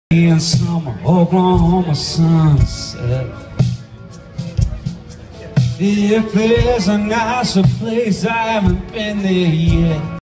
In summer, Oklahoma sunset. If there's a nicer place, I haven't been there yet.